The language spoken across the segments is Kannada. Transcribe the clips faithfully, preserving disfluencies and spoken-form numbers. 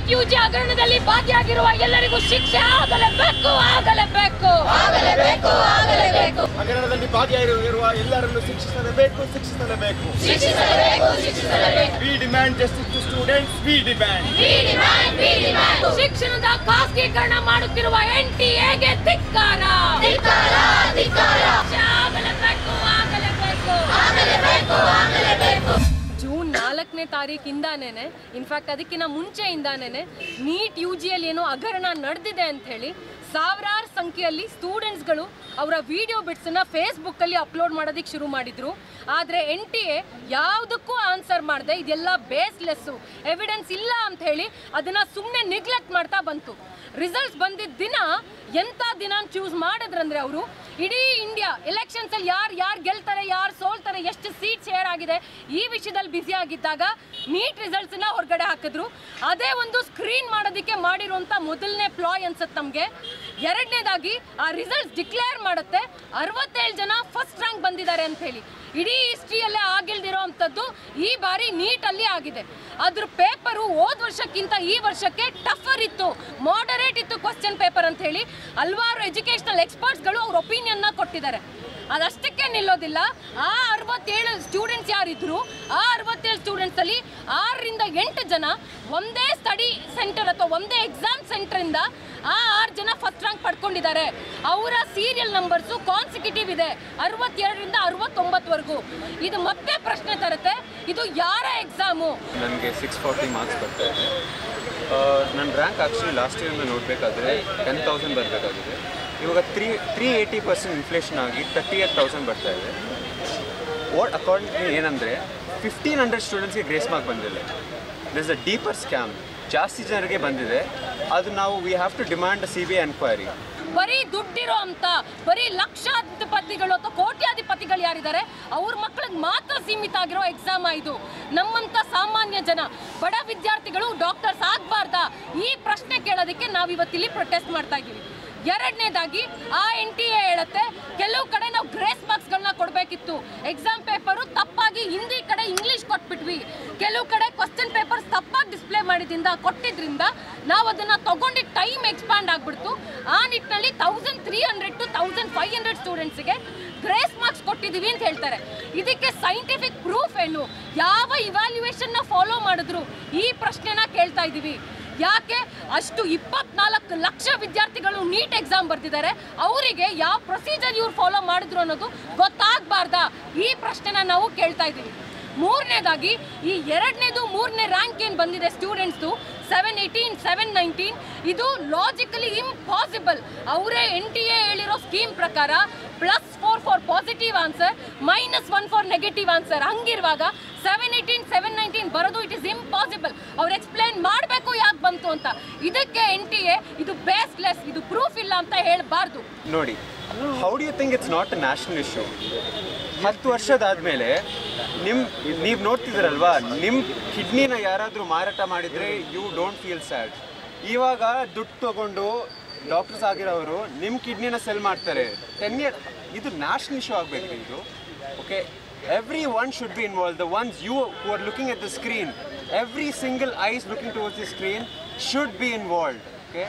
ನೀಟ್ ಯುಜಿ ಹಗರಣದಲ್ಲಿ ಭಾಗಿಯಾಗಿರುವ ಎಲ್ಲರಿಗೂ ಶಿಕ್ಷೆ ಆಗಲೇಬೇಕು ಆಗಲೇಬೇಕು ಆಗಲೇಬೇಕು ಆಗಲೇಬೇಕು ಹಗರಣದಲ್ಲಿ ಭಾಗಿಯಾಗಿರುವ ಎಲ್ಲರನ್ನು ಶಿಕ್ಷಿಸಲೇಬೇಕು ಶಿಕ್ಷಿಸಲೇಬೇಕು ಶಿಕ್ಷಿಸಲೇಬೇಕು ಶಿಕ್ಷಿಸಲೇಬೇಕು we demand justice to students we demand we demand we demand ಶಿಕ್ಷಣದ ಖಾಸಗೀಕರಣ ಮಾಡುತ್ತಿರುವ ಎನ್ಟಿಎಗೆ ಧಿಕ್ಕಾರ ಧಿಕ್ಕಾರ ಧಿಕ್ಕಾರ ಆಗಲೇಬೇಕು ಆಗಲೇಬೇಕು ಆಗಲೇಬೇಕು ಆಗಲೇಬೇಕು ಜೂನ್ ನಾಲ್ಕನೇ ತಾರೀಕಿಂದಾನೇ ಇನ್ಫ್ಯಾಕ್ಟ್ ಅದಕ್ಕಿಂತ ಮುಂಚೆಯಿಂದಾನೇ ನೀಟ್ ಯು ಜಿಯಲ್ಲಿ ಏನೋ ಹಗರಣ ನಡೆದಿದೆ ಅಂತ ಹೇಳಿ ಸಾವಿರಾರು ಸಂಖ್ಯೆಯಲ್ಲಿ ಸ್ಟೂಡೆಂಟ್ಸ್ಗಳು ಅವರ ವಿಡಿಯೋ ಬಿಟ್ಸನ್ನು ಫೇಸ್ಬುಕ್ಕಲ್ಲಿ ಅಪ್ಲೋಡ್ ಮಾಡೋದಕ್ಕೆ ಶುರು ಮಾಡಿದರು. ಆದರೆ ಎನ್ ಟಿ ಎ ಯಾವುದಕ್ಕೂ ಆನ್ಸರ್ ಮಾಡದೆ ಇದೆಲ್ಲ ಬೇಸ್ಲೆಸ್ಸು, ಎವಿಡೆನ್ಸ್ ಇಲ್ಲ ಅಂತ ಹೇಳಿ ಅದನ್ನು ಸುಮ್ಮನೆ ನಿಗ್ಲೆಕ್ಟ್ ಮಾಡ್ತಾ ಬಂತು. ರಿಸಲ್ಟ್ಸ್ ಬಂದಿದ್ದ ದಿನ ಎಂಥ ದಿನ ಚೂಸ್ ಮಾಡಿದ್ರಂದ್ರೆ ಅವರು ಇಡೀ ಇಂಡಿಯಾ ಎಲೆಕ್ಷನ್ಸಲ್ಲಿ ಯಾರು ಯಾರು ಗೆಲ್ತಾರೆ ಯಾರು ಸೋಲ್ತಾರೆ ಎಷ್ಟು ಸೀಟ್ ಶೇರ್ ಆಗಿದೆ ಈ ವಿಷಯದಲ್ಲಿ ಬ್ಯುಸಿ ಆಗಿದ್ದಾಗ ನೀಟ್ ರಿಸಲ್ಟ್ಸನ್ನ ಹೊರಗಡೆ ಹಾಕಿದ್ರು. ಅದೇ ಒಂದು ಸ್ಕ್ರೀನ್ ಮಾಡೋದಕ್ಕೆ ಮಾಡಿರುವಂಥ ಮೊದಲನೇ ಪ್ಲಾಯ್ ಅನ್ಸುತ್ತೆ ನಮಗೆ. ಎರಡನೇದಾಗಿ ಆ ರಿಸಲ್ಟ್ಸ್ ಡಿಕ್ಲೇರ್ ಮಾಡುತ್ತೆ ಅರವತ್ತೇಳು ಜನ ಫಸ್ಟ್ ರ್ಯಾಂಕ್ ಬಂದಿದ್ದಾರೆ ಅಂತ ಹೇಳಿ. ಇಡೀ ಹಿಸ್ಟ್ರಿಯಲ್ಲೇ ಆಗಿಲ್ದಿರೋ ಅಂಥದ್ದು ಈ ಬಾರಿ ನೀಟಲ್ಲಿ ಆಗಿದೆ. ಅದ್ರ ಪೇಪರು ಹೋದ ವರ್ಷಕ್ಕಿಂತ ಈ ವರ್ಷಕ್ಕೆ ಟಫರ್ ಇತ್ತು, ಮಾಡರೇಟ್ ಇತ್ತು ಕ್ವಶನ್ ಪೇಪರ್ ಅಂತ ಹೇಳಿ ಹಲವಾರು ಎಜುಕೇಷನಲ್ ಎಕ್ಸ್ಪರ್ಟ್ಸ್ಗಳು ಅವ್ರ ಒಪಿನಿಯನ್ನ ಕೊಟ್ಟಿದ್ದಾರೆ. ಅದಷ್ಟಕ್ಕೆ ನಿಲ್ಲೋದಿಲ್ಲ. ಆ ಅರವತ್ತೇಳು ಸ್ಟೂಡೆಂಟ್ಸ್ ಯಾರಿದ್ರು ಆ ಅರವತ್ತೇಳು ಸ್ಟೂಡೆಂಟ್ಸಲ್ಲಿ ಆರರಿಂದ ಎಂಟು ಜನ ಒಂದೇ ಸ್ಟಡಿ ಸೆಂಟರ್ ಅಥವಾ ಒಂದೇ ಎಕ್ಸಾಮ್ ಸೆಂಟರಿಂದ ಆ ಆರು ಜನ ಫಸ್ಟ್ ರ್ಯಾಂಕ್ ಪಡ್ಕೊಂಡಿದ್ದಾರೆ. ಅವರ ಸೀರಿಯಲ್ ನಂಬರ್ಸು ಕಾನ್ಸಿಕ್ಯೂಟಿವ್ ಇದೆ ಅರವತ್ತೆರಡರಿಂದ ಅರವತ್ತೊಂಬತ್ತವರೆಗೂ. ಇದು ಮತ್ತೆ ಪ್ರಶ್ನೆ ತರುತ್ತೆ, ಇದು ಯಾರ ಎಕ್ಸಾಮು? ನನಗೆ ಸಿಕ್ಸ್ ಫಾರ್ಟಿ ಮಾರ್ಕ್ಸ್ ಬರ್ತಾ ಇದೆ. ನನ್ನ ರ್ಯಾಂಕ್ ಆ್ಯಕ್ಚುಲಿ ಲಾಸ್ಟ್ ಇಯರ್ನ ನೋಡಬೇಕಾದ್ರೆ ಟೆನ್ ತೌಸಂಡ್ ಬರಬೇಕಾಗಿದೆ. ಇವಾಗ three three eighty percent inflation ಆಗಿ ತರ್ಟಿ ಏಟ್ ತೌಸಂಡ್ ಬರ್ತಾ ಇದೆ. ವಾಟ್ ಅಕಾರ್ಡಿಂಗ್ ಟು ಏನಂದರೆ ಫಿಫ್ಟೀನ್ ಹಂಡ್ರೆಡ್ ಸ್ಟೂಡೆಂಟ್ಸ್ಗೆ ಗ್ರೇಸ್ ಮಾರ್ಕ್ ಬಂದಿಲ್ಲ. This a deeper scam. ಜಾಸ್ತಿ ಜನರಿಗೆ ಬಂದಿದೆ. ಅದು ನಾವು we have to demand C B I enquiry. ಬರೀ ದುಡ್ಡಿರೋ ಅಂತ ಬರೀ ಲಕ್ಷಾಧಿಪತಿಗಳು ಅಥವಾ ಕೋಟ್ಯಾಧಿಪತಿಗಳು ಯಾರಿದ್ದಾರೆ ಅವ್ರ ಮಕ್ಕಳಿಗೆ ಮಾತ್ರ ಸೀಮಿತ ಆಗಿರೋ ಎಕ್ಸಾಮ್ ಇದು. ನಮ್ಮಂಥ ಸಾಮಾನ್ಯ ಜನ ಬಡ ವಿದ್ಯಾರ್ಥಿಗಳು ಡಾಕ್ಟರ್ಸ್ ಆಗಬಾರ್ದಾ? ಈ ಪ್ರಶ್ನೆ ಕೇಳೋದಕ್ಕೆ ನಾವು ಇವತ್ತಿಲ್ಲಿ ಪ್ರೊಟೆಸ್ಟ್ ಮಾಡ್ತಾ ಇದ್ದೀವಿ. ಎರಡನೇದಾಗಿ ಆ ಎನ್ ಟಿ ಎ ಹೇಳುತ್ತೆ ಕೆಲವು ಕಡೆ ನಾವು ಗ್ರೇಸ್ ಮಾರ್ಕ್ಸ್ಗಳನ್ನ ಕೊಡಬೇಕಿತ್ತು, ಎಕ್ಸಾಮ್ ಪೇಪರು ತಪ್ಪಾಗಿ ಹಿಂದಿ ಕಡೆ ಇಂಗ್ಲೀಷ್ ಕೊಟ್ಬಿಟ್ವಿ, ಕೆಲವು ಕಡೆ ಕ್ವಶನ್ ಪೇಪರ್ಸ್ ತಪ್ಪಾಗಿ ಡಿಸ್ಪ್ಲೇ ಮಾಡಿದ್ರಿಂದ ಕೊಟ್ಟಿದ್ರಿಂದ ನಾವು ಅದನ್ನು ತಗೊಂಡು ಟೈಮ್ ಎಕ್ಸ್ಪಾಂಡ್ ಆಗಿಬಿಡ್ತು. ಆ ನಿಟ್ಟಿನಲ್ಲಿ thousand three hundred to thousand five hundred ಸ್ಟೂಡೆಂಟ್ಸ್ಗೆ ಗ್ರೇಸ್ ಮಾರ್ಕ್ಸ್ ಕೊಟ್ಟಿದ್ದೀವಿ ಅಂತ ಹೇಳ್ತಾರೆ. ಇದಕ್ಕೆ ಸೈಂಟಿಫಿಕ್ ಪ್ರೂಫ್ ಏನು? ಯಾವ ಇವ್ಯಾಲ್ಯೂಯೇಷನ್ನ ಫಾಲೋ ಮಾಡಿದ್ರು? ಈ ಪ್ರಶ್ನೆನ ಕೇಳ್ತಾ ಇದ್ದೀವಿ. ಯಾಕೆ ಅಷ್ಟು ಇಪ್ಪತ್ನಾಲ್ಕು ಲಕ್ಷ ವಿದ್ಯಾರ್ಥಿಗಳು ನೀಟ್ ಎಕ್ಸಾಮ್ ಬರ್ತಿದ್ದಾರೆ, ಅವರಿಗೆ ಯಾವ ಪ್ರೊಸೀಜರ್ ಇವ್ರು ಫಾಲೋ ಮಾಡಿದ್ರು ಅನ್ನೋದು ಗೊತ್ತಾಗಬಾರ್ದಾ? ಈ ಪ್ರಶ್ನೆನ ನಾವು ಕೇಳ್ತಾ ಇದ್ದೀವಿ. ಮೂರನೇದಾಗಿ ಈ ಎರಡನೇದು ಮೂರನೇ ರ್ಯಾಂಕ್ ಏನು ಬಂದಿದೆ ಸ್ಟೂಡೆಂಟ್ಸ್ದು ಸೆವೆನ್ ಏಯ್ಟೀನ್ ಸೆವೆನ್ ನೈನ್ಟೀನ್ ಇದು ಲಾಜಿಕಲಿ ಇಂಪಾಸಿಬಲ್. ಅವರೇ ಎನ್ ಟಿ ಎ ಹೇಳಿರೋ ಸ್ಕೀಮ್ ಪ್ರಕಾರ plus four for positive answer minus one for negative answer. ಹಂಗಿರುವಾಗ ಸೆವೆನ್ ಏಯ್ಟೀನ್ ಸೆವೆನ್ ನೈನ್ಟೀನ್ ಬರೋದು ಇಟ್ ಇಸ್ ಇಂಪಾಸಿಬಲ್. ಅವ್ರು ಎಕ್ಸ್ಪ್ಲೇನ್ ಮಾಡಬೇಕು ಯಾಕೆ ಬಂತು ಅಂತ. ಇದಕ್ಕೆ ಎನ್ ಟಿ ಎ ಇದು ಬೇಸ್ಲೆಸ್, ಇದು ಪ್ರೂಫ್ ಇಲ್ಲ ಅಂತ ಹೇಳಬಾರ್ದು. ನೋಡಿ, how do you think it's not a national issue? ಹತ್ತು ವರ್ಷದಾದಮೇಲೆ ನಿಮ್ಮ ನೀವು ನೋಡ್ತಿದ್ದೀರಲ್ವಾ, ನಿಮ್ಮ ಕಿಡ್ನಿನ ಯಾರಾದರೂ ಮಾರಾಟ ಮಾಡಿದರೆ ಯು ಡೋಂಟ್ ಫೀಲ್ ಸ್ಯಾಡ್. ಇವಾಗ ದುಡ್ಡು ತೊಗೊಂಡು ಡಾಕ್ಟರ್ಸ್ ಆಗಿರೋರು ನಿಮ್ಮ ಕಿಡ್ನಿನ ಸೆಲ್ ಮಾಡ್ತಾರೆ. ಟೆನ್ ಇಯರ್ ಇದು ನ್ಯಾಷನಲ್ ಇಶ್ಯೂ ಆಗಬೇಕು ಇದು. Okay, every one should be involve. The ones you who are looking at the screen, every single eyes looking towards the screen should be involved. Okay,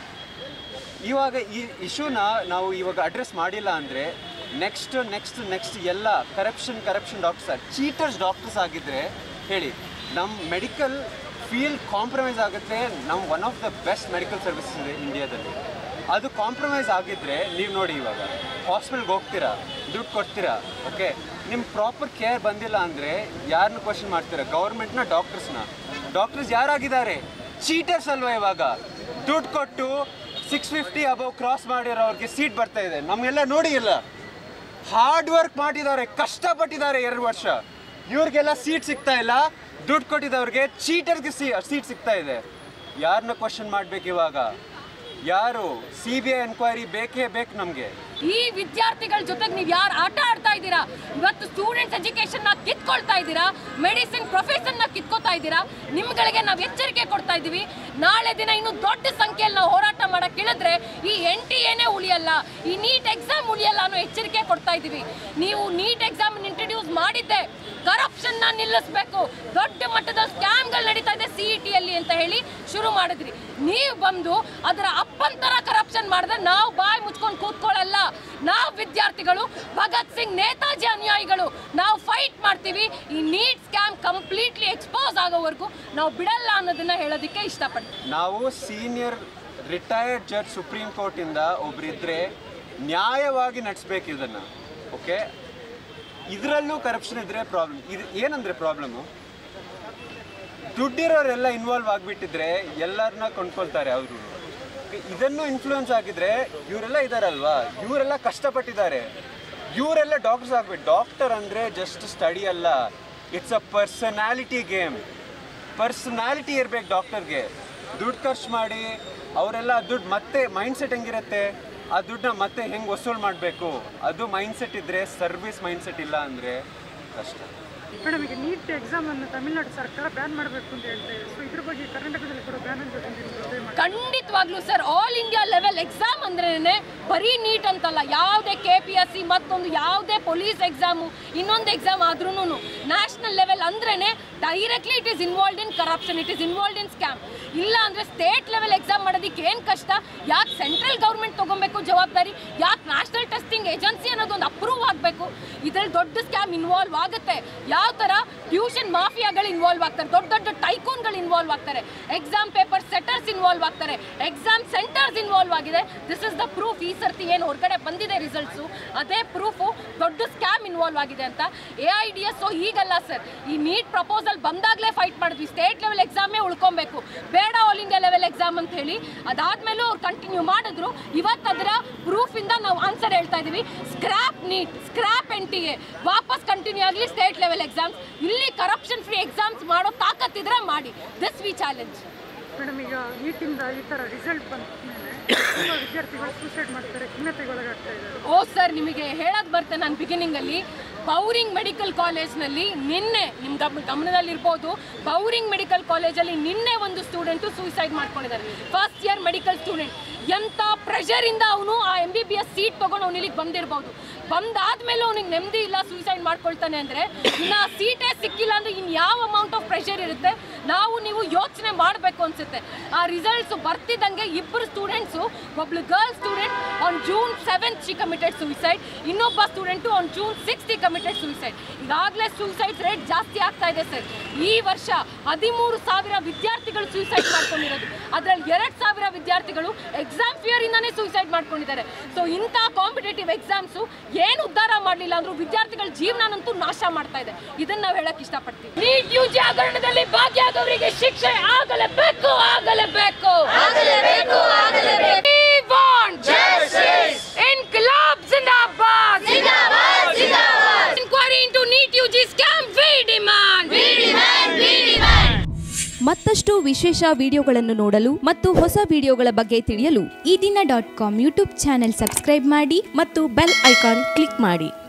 ಇವಾಗ ಈ ಇಶ್ಯೂನ ನಾವು ಇವಾಗ ಅಡ್ರೆಸ್ ಮಾಡಿಲ್ಲ ಅಂದರೆ ನೆಕ್ಸ್ಟ್ ನೆಕ್ಸ್ಟ್ ನೆಕ್ಸ್ಟ್ ಎಲ್ಲ corruption corruption doctors cheaters doctors ಆಗಿದ್ದರೆ ಹೇಳಿ, ನಮ್ಮ ಮೆಡಿಕಲ್ ಫೀಲ್ಡ್ ಕಾಂಪ್ರಮೈಸ್ ಆಗುತ್ತೆ. ನಮ್ಮ one of the best medical services ಇದೆ ಇಂಡಿಯಾದಲ್ಲಿ. ಅದು ಕಾಂಪ್ರಮೈಸ್ ಆಗಿದ್ದರೆ ನೀವು ನೋಡಿ, ಇವಾಗ ಹಾಸ್ಪಿಟಲ್ಗೆ ಹೋಗ್ತೀರಾ, ದುಡ್ಡು ಕೊಡ್ತೀರಾ, ಓಕೆ, ನಿಮ್ಮ ಪ್ರಾಪರ್ ಕೇರ್ ಬಂದಿಲ್ಲ ಅಂದರೆ ಯಾರನ್ನ ಕ್ವಶನ್ ಮಾಡ್ತೀರಾ? ಗೌರ್ಮೆಂಟ್ನ, ಡಾಕ್ಟರ್ಸ್ನ? ಡಾಕ್ಟರ್ಸ್ ಯಾರಾಗಿದ್ದಾರೆ? ಚೀಟರ್ಸ್ ಅಲ್ವಾ? ಇವಾಗ ದುಡ್ಡು ಕೊಟ್ಟು ಸಿಕ್ಸ್ ಫಿಫ್ಟಿ ಅಬೌವ್ ಕ್ರಾಸ್ ಮಾಡಿರೋರಿಗೆ ಸೀಟ್ ಬರ್ತಾ ಇದೆ. ನಮಗೆಲ್ಲ ನೋಡಿ, ಇಲ್ಲ ಹಾರ್ಡ್ ವರ್ಕ್ ಮಾಡಿದ್ದಾರೆ, ಕಷ್ಟಪಟ್ಟಿದ್ದಾರೆ ಎರಡು ವರ್ಷ, ಇವ್ರಿಗೆಲ್ಲ ಸೀಟ್ ಸಿಗ್ತಾ ಇಲ್ಲ. ದುಡ್ಡು ಕೊಟ್ಟಿದ್ದವ್ರಿಗೆ ಚೀಟರ್ಗೆ ಸಿ ಸೀಟ್ ಸಿಗ್ತಾ ಇದೆ. ಯಾರನ್ನ ಕ್ವಶನ್ ಮಾಡ್ಬೇಕು ಇವಾಗ? ಯಾರು? ಸಿ ಬಿ ಐ ಎನ್ಕ್ವೈರಿ ಬೇಕೇ ಬೇಕು ನಮಗೆ. ಈ ವಿದ್ಯಾರ್ಥಿಗಳ ಜೊತೆಗೆ ನೀವು ಯಾರು ಆಟ ಆಡ್ತಾ ಇದ್ದೀರಾ? ಇವತ್ತು ಸ್ಟೂಡೆಂಟ್ಸ್ ಎಜುಕೇಷನ್ನ ಕಿತ್ಕೊಳ್ತಾ ಇದ್ದೀರಾ, ಮೆಡಿಸಿನ್ ಪ್ರೊಫೆಷನ್ನ ಕಿತ್ಕೋತಾ ಇದ್ದೀರಾ. ನಿಮ್ಗಳಿಗೆ ನಾವು ಎಚ್ಚರಿಕೆ ಕೊಡ್ತಾ ಇದ್ದೀವಿ. ನಾಳೆ ದಿನ ಇನ್ನು ದೊಡ್ಡ ಸಂಖ್ಯೆಯಲ್ಲಿ ನಾವು ಹೋರಾಟ ಮಾಡಕ್ಕೆ ಇಳಿದ್ರೆ ಈ ಎನ್ ಟಿ ಎನೇ ಉಳಿಯಲ್ಲ, ಈ ನೀಟ್ ಎಕ್ಸಾಮ್ ಉಳಿಯಲ್ಲ ಅನ್ನೋ ಎಚ್ಚರಿಕೆ ಕೊಡ್ತಾ ಇದ್ದೀವಿ. ನೀವು ನೀಟ್ ಎಕ್ಸಾಮ್ ಇಂಟ್ರಡ್ಯೂಸ್ ಮಾಡಿದ್ದೆ ಕರಪ್ಷನ್ನ ನಿಲ್ಲಿಸಬೇಕು, ದೊಡ್ಡ ಮಟ್ಟದ ಸ್ಕ್ಯಾಮ್ಗಳು ನಡೀತಾ ಇದೆ ಸಿ ಇ ಟಿಯಲ್ಲಿ ಅಂತ ಹೇಳಿ ಶುರು ಮಾಡಿದ್ರಿ. ನೀವು ಬಂದು ಅದರ ಅಪ್ಪಂತರ ಕರಪ್ಷನ್ ಮಾಡಿದ್ರೆ ನಾವು ಬಾಯಿ ಮುಚ್ಕೊಂಡು ಕೂತ್ಕೊಳ್ಳಲ್ಲ. ನಾವು ವಿದ್ಯಾರ್ಥಿಗಳು, ಭಗತ್ ಸಿಂಗ್, ನೇತಾಜಿ ಅನುಯಾಯಿಗಳು, ನಾವು ಫೈಟ್ ಮಾಡ್ತೀವಿ. ಈ ನೀಟ್ ಸ್ಕ್ಯಾಮ್ ಕಂಪ್ಲೀಟ್ಲಿ ಎಕ್ಸ್ಪೋಸ್ ಆಗೋವರೆಗೂ ನಾವು ಬಿಡಲ್ಲ ಅನ್ನೋದನ್ನ ಹೇಳೋದಕ್ಕೆ ಇಷ್ಟಪಡ್ತೀವಿ. ನಾವು ಸೀನಿಯರ್ ರಿಟೈರ್ಡ್ ಜಡ್ಜ್ ಸುಪ್ರೀಂ ಕೋರ್ಟಿಂದ ಒಬ್ಬರಿದ್ರೆ ನ್ಯಾಯವಾಗಿ ನಡೆಸಬೇಕು ಇದನ್ನು. ಓಕೆ, ಇದರಲ್ಲೂ ಕರಪ್ಷನ್ ಇದ್ರೆ ಪ್ರಾಬ್ಲಮ್. ಇದು ಏನಂದರೆ ಪ್ರಾಬ್ಲಮ್ಮು, ದುಡ್ಡಿರೋರೆಲ್ಲ ಇನ್ವಾಲ್ವ್ ಆಗಿಬಿಟ್ಟಿದ್ರೆ ಎಲ್ಲರನ್ನ ಕೊಂಡ್ಕೊಳ್ತಾರೆ ಅವರು. ಇದನ್ನು ಇನ್ಫ್ಲೂಯೆನ್ಸ್ ಆಗಿದ್ರೆ ಇವರೆಲ್ಲ ಇದ್ದಾರಲ್ವಾ, ಇವರೆಲ್ಲ ಕಷ್ಟಪಟ್ಟಿದ್ದಾರೆ, ಇವರೆಲ್ಲ ಡಾಕ್ಟರ್ಸ್ ಆಗಬೇಕು. ಡಾಕ್ಟರ್ ಅಂದರೆ ಜಸ್ಟ್ ಸ್ಟಡಿ ಅಲ್ಲ, it's a personality game. Personality ಇರಬೇಕು ಡಾಕ್ಟರ್ಗೆ. ದುಡ್ಡು ಖರ್ಚು ಮಾಡಿ ಅವರೆಲ್ಲ ದುಡ್ಡು ಮತ್ತೆ ಮೈಂಡ್ಸೆಟ್ ಹೆಂಗಿರುತ್ತೆ, ಆ ದುಡ್ಡನ್ನ ಮತ್ತೆ ಹೆಂಗೆ ವಸೂಲು ಮಾಡಬೇಕು, ಅದು ಮೈಂಡ್ಸೆಟ್ ಇದ್ದರೆ ಸರ್ವಿಸ್ ಮೈಂಡ್ಸೆಟ್ ಇಲ್ಲ ಅಂದರೆ ಕಷ್ಟ. ಮೇಡಮ್, ಈಗ ನೀಟ್ ಎಕ್ಸಾಮನ್ನು ತಮಿಳುನಾಡು ಸರ್ಕಾರ ಬ್ಯಾನ್ ಮಾಡಬೇಕು ಅಂತ ಹೇಳ್ತಾ ಇದೆ. ಸೊ ಇದ್ರ ಬಗ್ಗೆ ಕರ್ನಾಟಕದಲ್ಲಿ ಕೂಡ ಬ್ಯಾನ್ ಅಂತ ಖಂಡಿತವಾಗ್ಲೂ sir, all India level exam ಅಂದ್ರೇನೆ ಬರೀ ನೀಟ್ ಅಂತಲ್ಲ, ಯಾವುದೇ ಕೆ ಪಿ ಎಸ್ ಸಿ ಮತ್ತೊಂದು ಯಾವುದೇ ಪೊಲೀಸ್ ಎಕ್ಸಾಮು ಇನ್ನೊಂದು ಎಕ್ಸಾಮ್ ಆದ್ರೂ ನ್ಯಾಷನಲ್ ಲೆವೆಲ್ ಅಂದ್ರೇನೆ directly it is involved in corruption, it is involved in scam. ಇಲ್ಲ ಅಂದರೆ ಸ್ಟೇಟ್ ಲೆವೆಲ್ ಎಕ್ಸಾಮ್ ಮಾಡೋದಕ್ಕೆ ಏನು ಕಷ್ಟ? ಯಾಕೆ ಸೆಂಟ್ರಲ್ ಗೌರ್ಮೆಂಟ್ ತೊಗೊಬೇಕು ಜವಾಬ್ದಾರಿ? ಯಾಕೆ ನ್ಯಾಷನಲ್ ಟೆಸ್ಟಿಂಗ್ ಏಜೆನ್ಸಿ ಅನ್ನೋದು ಒಂದು ಅಪ್ರೂವ್ ಆಗಬೇಕು? ಇದರಲ್ಲಿ ದೊಡ್ಡ ಸ್ಕ್ಯಾಮ್ ಇನ್ವಾಲ್ವ್ ಆಗುತ್ತೆ. ಯಾವ ಥರ ಟ್ಯೂಷನ್ ಮಾಫಿಯಾಗಳು ಇನ್ವಾಲ್ವ್ ಆಗ್ತಾರೆ, ದೊಡ್ಡ ದೊಡ್ಡ ಟೈಕೋನ್ಗಳು ಇನ್ವಾಲ್ವ್ ಆಗ್ತಾರೆ, ಎಕ್ಸಾಮ್ ಪೇಪರ್ ಸೆಟರ್ಸ್ ಇನ್ವಾಲ್ವ್ ಆಗ್ತಾರೆ, ಎಕ್ಸಾಮ್ ಸೆಂಟರ್ಸ್ ಇನ್ವಾಲ್ವ್ ಆಗಿದೆ. This is the proof. ಈ ಸರ್ತಿ ಏನು ಹೊರಗಡೆ ಬಂದಿದೆ ರಿಸಲ್ಟ್ಸು, ಅದೇ ಪ್ರೂಫು ದೊಡ್ಡ ಸ್ಕ್ಯಾಮ್ ಇನ್ವಾಲ್ವ್ ಆಗಿದೆ ಅಂತ. ಎ ಐ ಡಿ ಎಸ್ ಈಗಲ್ಲ ಸರ್, ಈ ನೀಟ್ ಪ್ರಪೋಸಲ್ ಬಂದಾಗಲೇ ಫೈಟ್ ಮಾಡಿದ್ವಿ, ಸ್ಟೇಟ್ ಲೆವೆಲ್ ಎಕ್ಸಾಮೇ ಉಳ್ಕೊಬೇಕು, ಬೇಡ ಆಲ್ ಇಂಡಿಯಾ ಲೆವೆಲ್ ಎಕ್ಸಾಮ್ ಅಂತ ಹೇಳಿ. ಅದಾದ್ಮೇಲೂ ಅವ್ರು ಕಂಟಿನ್ಯೂ ಮಾಡಿದ್ರು. ಇವತ್ತು ಅದರ ಪ್ರೂಫಿಂದ ನಾವು ಆನ್ಸರ್ ಹೇಳ್ತಾ ಇದೀವಿ. Scrap NEET, scrap N T A, ವಾಪಸ್ ಕಂಟಿನ್ಯೂ ಆಗಲಿ ಸ್ಟೇಟ್ ಲೆವೆಲ್ ಎಕ್ಸಾಮ್ಸ್. ಇಲ್ಲಿ ಕರಪ್ಷನ್ ಫ್ರೀ ಎಕ್ಸಾಮ್ಸ್ ಮಾಡೋ ತಾಕತ್ತಿದ್ರೆ ಮಾಡಿ. This we challenge. ಮೇಡಮ್, ಈಗ ನೀಟಿಂದ ಈ ಥರ ರಿಸಲ್ಟ್ ಬಂದ ಮೇಲೆ ತುಂಬ ವಿದ್ಯಾರ್ಥಿಗಳು ಸೂಸೈಡ್ ಮಾಡ್ತಾರೆ, ಖಿನ್ನತೆಗೆ ಒಳಗಾಗ್ತಾ ಇದ್ದಾರೆ. ಓ ಸರ್, ನಿಮಗೆ ಹೇಳೋದು ಬರ್ತೇನೆ ನಾನು ಬಿಗಿನಿಂಗಲ್ಲಿ. ಬೌರಿಂಗ್ ಮೆಡಿಕಲ್ ಕಾಲೇಜ್ನಲ್ಲಿ ನಿನ್ನೆ ನಿಮ್ಮ ಗಮ ಗಮನದಲ್ಲಿರ್ಬೋದು, ಬೌರಿಂಗ್ ಮೆಡಿಕಲ್ ಕಾಲೇಜಲ್ಲಿ ನಿನ್ನೆ ಒಂದು ಸ್ಟೂಡೆಂಟು ಸೂಸೈಡ್ ಮಾಡ್ಕೊಂಡಿದ್ದಾರೆ. First year medical student. ಎಂಥ ಪ್ರೆಷರಿಂದ ಅವನು ಆ M B B S seat ತೊಗೊಂಡು ಅವ್ನು ಇಲ್ಲಿಗೆ ಬಂದಿರ್ಬೋದು. ಬಂದಾದ್ಮೇಲೆ ಅವನಿಗೆ ನೆಮ್ಮದಿ ಇಲ್ಲ, ಸೂಸೈಡ್ ಮಾಡ್ಕೊಳ್ತಾನೆ ಅಂದರೆ ಇನ್ನು ಆ ಸೀಟೇ ಸಿಕ್ಕಿಲ್ಲ ಅಂದರೆ ಇನ್ನು ಯಾವ ಅಮೌಂಟ್ ಆಫ್ ಪ್ರೆಷರ್ ಇರುತ್ತೆ? ನಾವು ನೀವು ಯೋಚನೆ ಮಾಡಬೇಕು ಅನಿಸುತ್ತೆ. ಆ ರಿಸಲ್ಟ್ಸು ಬರ್ತಿದ್ದಂಗೆ ಇಬ್ಬರು ಸ್ಟೂಡೆಂಟ್ಸು, ಒಬ್ಳು girl student on June seventh she committed suicide, ಇನ್ನೊಬ್ಬ student on June sixth committed suicide. ಈಗಾಗಲೇ ಸೂಸೈಡ್ ರೇಟ್ ಜಾಸ್ತಿ ಆಗ್ತಾ ಇದೆ ಸರ್. ಈ ವರ್ಷ ಹದಿಮೂರು ಸಾವಿರ ವಿದ್ಯಾರ್ಥಿಗಳು ಸೂಸೈಡ್ ಮಾಡ್ಕೊಂಡಿರೋದು, ಅದರಲ್ಲಿ ಎರಡು ಸಾವಿರ ವಿದ್ಯಾರ್ಥಿಗಳು ಎಕ್ಸಾಮ್ ಫಿಯರ್ ಇಂದಾನೇ ಸೂಸೈಡ್ ಮಾಡ್ಕೊಂಡಿದ್ದಾರೆ. ಸೊ ಇಂಥ ಕಾಂಪಿಟೇಟಿವ್ ಎಕ್ಸಾಮ್ಸು ಏನು ಉದ್ಧಾರ ಮಾಡಲಿಲ್ಲ ಅಂದ್ರೂ ವಿದ್ಯಾರ್ಥಿಗಳ ಜೀವನನಂತೂ ನಾಶ ಮಾಡ್ತಾ ಇದೆ. ಇದನ್ನ ನಾವು ಹೇಳಕ್ ಇಷ್ಟಪಡ್ತೀವಿ. ನೀಟ್ ಯು ಜಿ ಹಗರಣದಲ್ಲಿ ಭಾಗಿಯಾದವರಿಗೆ ಶಿಕ್ಷೆ ಆಗಲೇಬೇಕು, ಆಗಲೇಬೇಕು, ಆಗಲೇಬೇಕು, ಆಗಲೇಬೇಕು. We want justice. Inqilab Zindabad. Zindabad, Zindabad. Inquiry into NEET U G scam. We demand. We demand. We demand. ಮತ್ತಷ್ಟು ವಿಶೇಷ ವಿಡಿಯೋಗಳನ್ನು ನೋಡಲು ಮತ್ತು ಹೊಸ ವಿಡಿಯೋಗಳ ಬಗ್ಗೆ ತಿಳಿಯಲು Ee Dina dot com YouTube channel subscribe ಮಾಡಿ ಮತ್ತು ಬೆಲ್ ಐಕಾನ್ ಕ್ಲಿಕ್ ಮಾಡಿ.